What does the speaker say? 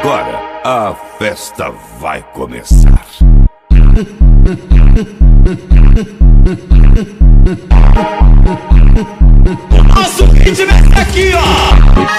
agora a festa vai começar. O nosso ritmo é esse aqui, ó!